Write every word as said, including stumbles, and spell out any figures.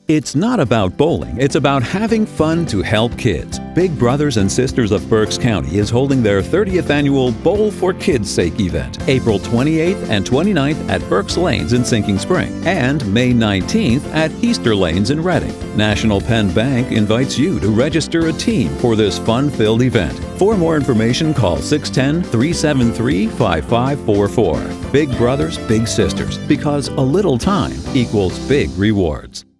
It's not about bowling, it's about having fun to help kids. Big Brothers and Sisters of Berks County is holding their thirtieth annual Bowl for Kids' Sake event, April twenty-eighth and twenty-ninth at Berks Lanes in Sinking Spring, and May nineteenth at Easter Lanes in Reading. National Penn Bank invites you to register a team for this fun-filled event. For more information, call six one zero, three seven three, five five four four. Big Brothers, Big Sisters, because a little time equals big rewards.